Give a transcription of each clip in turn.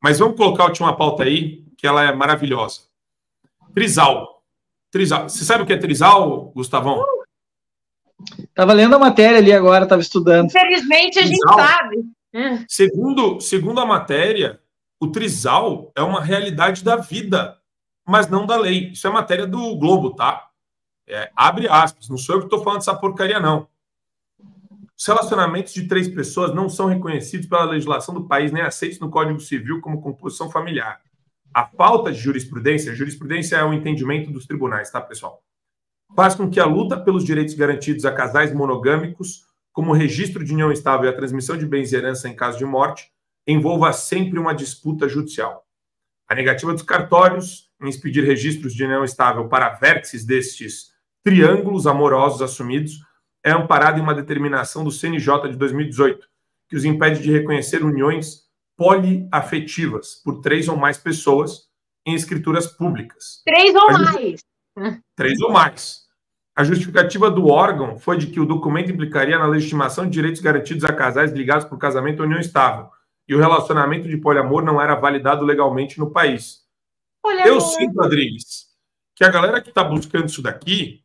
Mas vamos colocar a última pauta aí, que ela é maravilhosa. Trisal. Você sabe o que é trisal, Gustavão? Estava lendo a matéria ali agora, estava estudando. Infelizmente, a gente sabe. Segundo a matéria, o trisal é uma realidade da vida, mas não da lei. Isso é matéria do Globo, tá? Abre aspas, não sou eu que estou falando dessa porcaria, não. Os relacionamentos de 3 pessoas não são reconhecidos pela legislação do país nem aceitos no Código Civil como composição familiar. A falta de jurisprudência é o entendimento dos tribunais, tá, pessoal? Faz com que a luta pelos direitos garantidos a casais monogâmicos, como o registro de união estável e a transmissão de bens e herança em caso de morte, envolva sempre uma disputa judicial. A negativa dos cartórios em expedir registros de união estável para vértices destes triângulos amorosos assumidos é amparada em uma determinação do CNJ de 2018, que os impede de reconhecer uniões poliafetivas por 3 ou mais pessoas em escrituras públicas. 3 ou mais. 3 ou mais. A justificativa do órgão foi de que o documento implicaria na legitimação de direitos garantidos a casais ligados por casamento ou união estável, e o relacionamento de poliamor não era validado legalmente no país. Eu sinto, Adriles, que a galera que está buscando isso daqui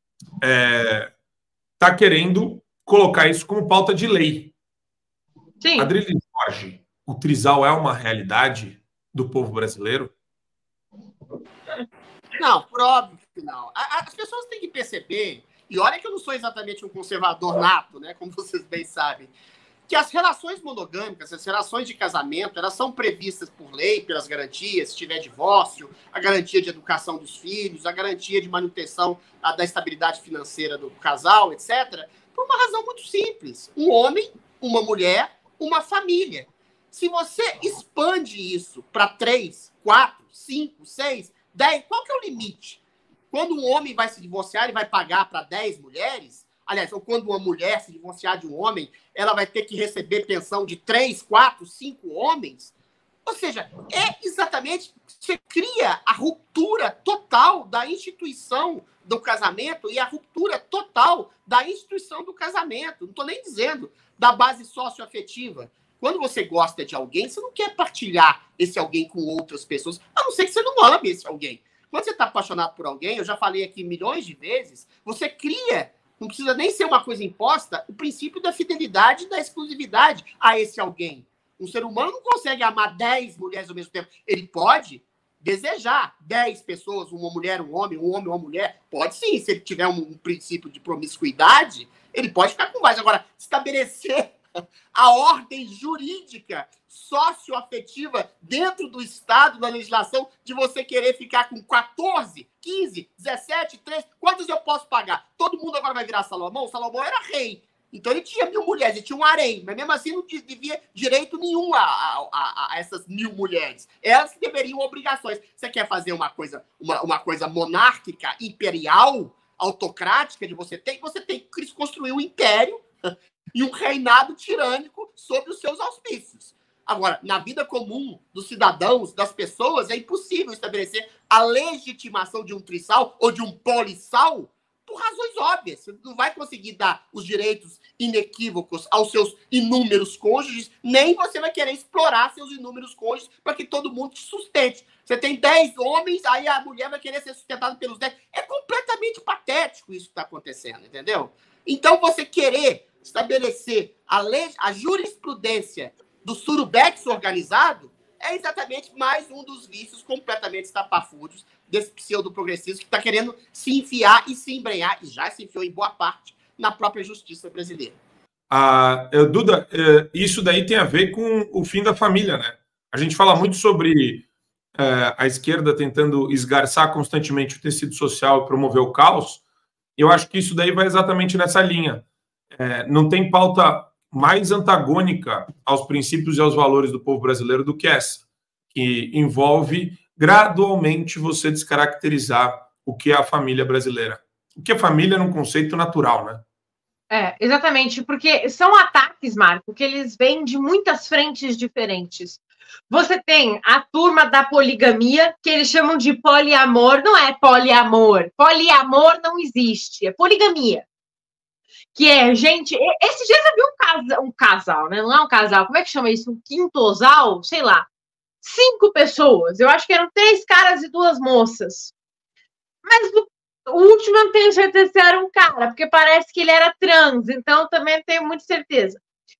está querendo colocar isso como pauta de lei. Sim. Adriles Jorge, o trisal é uma realidade do povo brasileiro? Não, por óbvio que não. As pessoas têm que perceber, e olha que eu não sou exatamente um conservador nato, né, como vocês bem sabem, que as relações monogâmicas, as relações de casamento, elas são previstas por lei, pelas garantias, se tiver divórcio, a garantia de educação dos filhos, a garantia de manutenção da estabilidade financeira do casal, etc., por uma razão muito simples. Um homem, uma mulher, uma família. Se você expande isso para 3, 4, 5, 6, 10, qual que é o limite? Quando um homem vai se divorciar, ele vai pagar para 10 mulheres? Aliás, ou quando uma mulher se divorciar de um homem, ela vai ter que receber pensão de 3, 4, 5 homens? Ou seja, exatamente, você cria a ruptura total da instituição do casamento e a ruptura total da instituição do casamento. Não estou nem dizendo da base socioafetiva. Quando você gosta de alguém, você não quer partilhar esse alguém com outras pessoas, a não ser que você não ame esse alguém. Quando você está apaixonado por alguém, eu já falei aqui milhões de vezes, você cria, não precisa nem ser uma coisa imposta, o princípio da fidelidade e da exclusividade a esse alguém. Um ser humano não consegue amar 10 mulheres ao mesmo tempo. Ele pode desejar 10 pessoas, uma mulher, um homem, uma mulher. Pode sim, se ele tiver um princípio de promiscuidade, ele pode ficar com mais. Agora, estabelecer a ordem jurídica socioafetiva dentro do Estado, da legislação, de você querer ficar com 14, 15, 17, 13, quantos eu posso pagar? Todo mundo agora vai virar Salomão? Salomão era rei. Então ele tinha 1000 mulheres, ele tinha um harém, mas mesmo assim não devia direito nenhum a essas 1000 mulheres. Elas que deveriam obrigações. Você quer fazer uma coisa monárquica, imperial, autocrática de você tem que construir um império e um reinado tirânico sobre os seus auspícios. Agora, na vida comum dos cidadãos, das pessoas, é impossível estabelecer a legitimação de um trissal ou de um polissal por razões óbvias. Você não vai conseguir dar os direitos inequívocos aos seus inúmeros cônjuges, nem você vai querer explorar seus inúmeros cônjuges para que todo mundo te sustente. Você tem 10 homens, aí a mulher vai querer ser sustentada pelos 10. É completamente patético isso que está acontecendo, entendeu? Então, você querer estabelecer a jurisprudência do surubex organizado é exatamente mais um dos vícios completamente estapafúrdios desse pseudo-progressismo que está querendo se enfiar e se embrenhar, e já se enfiou em boa parte, na própria justiça brasileira. Duda, isso daí tem a ver com o fim da família, né? A gente fala muito sobre a esquerda tentando esgarçar constantemente o tecido social e promover o caos. Eu acho que isso daí vai exatamente nessa linha. Não tem pauta mais antagônica aos princípios e aos valores do povo brasileiro do que essa, que envolve gradualmente você descaracterizar o que é a família brasileira. O que é família num conceito natural, né? Exatamente, porque são ataques, Marco, que eles vêm de muitas frentes diferentes. Você tem a turma da poligamia, que eles chamam de poliamor. Não é poliamor. Poliamor não existe, é poligamia. Que é, gente, esses dias eu vi um casal, né? Não é um casal, como é que chama isso? Um quintosal? Sei lá. 5 pessoas. Eu acho que eram 3 caras e 2 moças. Mas o último eu não tenho certeza se era um cara, porque parece que ele era trans, então também não tenho muita certeza.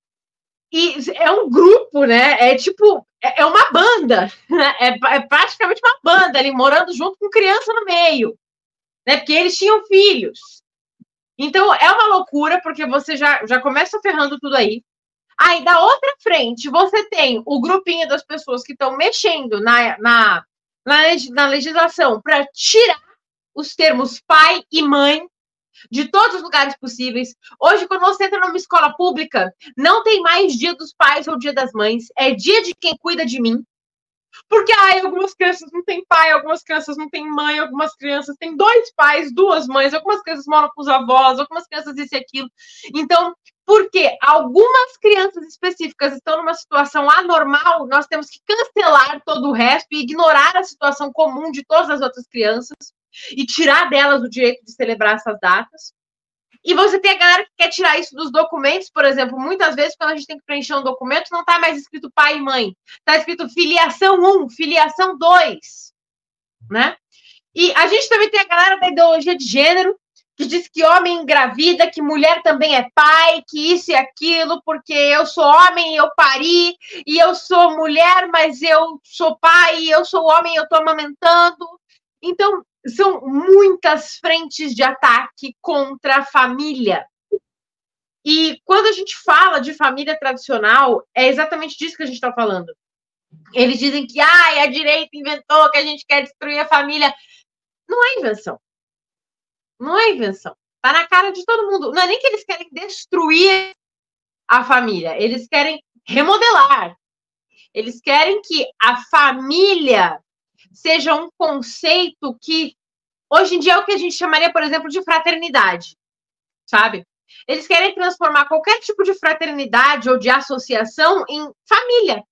E é um grupo, né? É tipo, é uma banda, né? É praticamente uma banda ali, morando junto com criança no meio, né? Porque eles tinham filhos. Então, é uma loucura, porque você já começa ferrando tudo aí. Aí, da outra frente, você tem o grupinho das pessoas que estão mexendo na legislação para tirar os termos pai e mãe de todos os lugares possíveis. Hoje, quando você entra numa escola pública, não tem mais dia dos pais ou dia das mães, é dia de quem cuida de mim. Porque algumas crianças não têm pai, algumas crianças não têm mãe, algumas crianças têm 2 pais, 2 mães, algumas crianças moram com os avós, algumas crianças isso e aquilo. Então, porque algumas crianças específicas estão numa situação anormal, nós temos que cancelar todo o resto e ignorar a situação comum de todas as outras crianças e tirar delas o direito de celebrar essas datas. E você tem a galera que quer tirar isso dos documentos, por exemplo, muitas vezes quando a gente tem que preencher um documento, não está mais escrito pai e mãe, está escrito filiação 1, filiação 2, né? E a gente também tem a galera da ideologia de gênero, que diz que homem engravida, que mulher também é pai, que isso e aquilo, porque eu sou homem, eu pari, e eu sou mulher, mas eu sou pai, e eu sou homem, eu estou amamentando. Então, são muitas frentes de ataque contra a família. E quando a gente fala de família tradicional, é exatamente disso que a gente está falando. Eles dizem que a direita inventou que a gente quer destruir a família. Não é invenção. Não é invenção. Está na cara de todo mundo. Não é nem que eles querem destruir a família. Eles querem remodelar. Eles querem que a família seja um conceito que, hoje em dia, é o que a gente chamaria, por exemplo, de fraternidade, sabe? Eles querem transformar qualquer tipo de fraternidade ou de associação em família.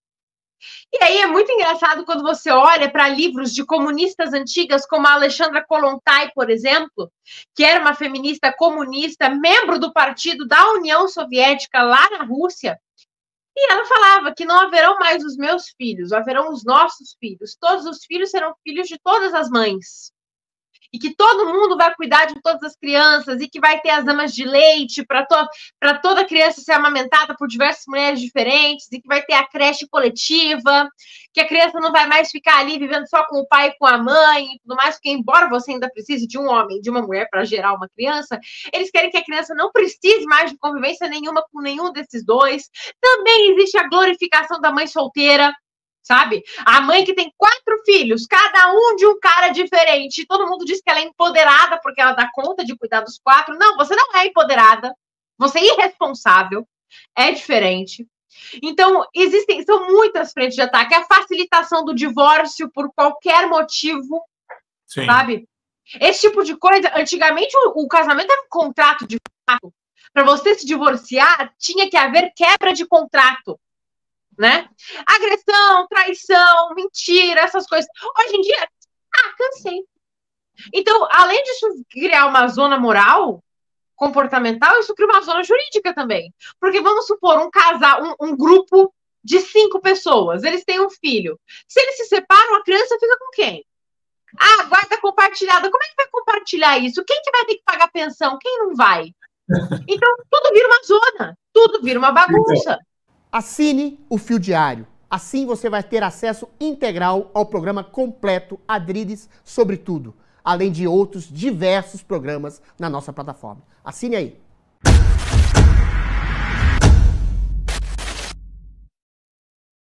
E aí é muito engraçado quando você olha para livros de comunistas antigas, como a Alexandra Kollontai, por exemplo, que era uma feminista comunista, membro do partido da União Soviética lá na Rússia. E ela falava que não haverão mais os meus filhos, haverão os nossos filhos. Todos os filhos serão filhos de todas as mães. E que todo mundo vai cuidar de todas as crianças e que vai ter as amas de leite para toda criança ser amamentada por diversas mulheres diferentes e que vai ter a creche coletiva, que a criança não vai mais ficar ali vivendo só com o pai e com a mãe e tudo mais, porque embora você ainda precise de um homem e de uma mulher para gerar uma criança, eles querem que a criança não precise mais de convivência nenhuma com nenhum desses dois. Também existe a glorificação da mãe solteira, sabe? A mãe que tem 4 filhos, cada um de um cara diferente. Todo mundo diz que ela é empoderada porque ela dá conta de cuidar dos 4. Não, você não é empoderada. Você é irresponsável. É diferente. Então, são muitas frentes de ataque. A facilitação do divórcio por qualquer motivo, sim, sabe? Esse tipo de coisa, antigamente o casamento era um contrato de fato. Para você se divorciar, tinha que haver quebra de contrato, né? Agressão, traição, mentira, essas coisas. Hoje em dia, cansei. Então, além disso criar uma zona moral, comportamental, isso cria uma zona jurídica também. Porque vamos supor um casal, um grupo de 5 pessoas, eles têm um filho. Se eles se separam, a criança fica com quem? Guarda compartilhada. Como é que vai compartilhar isso? Quem que vai ter que pagar pensão? Quem não vai? Então, tudo vira uma zona. Tudo vira uma bagunça. Assine o Fio Diário. Assim você vai ter acesso integral ao programa completo Adriles sobre tudo, além de outros diversos programas na nossa plataforma. Assine aí.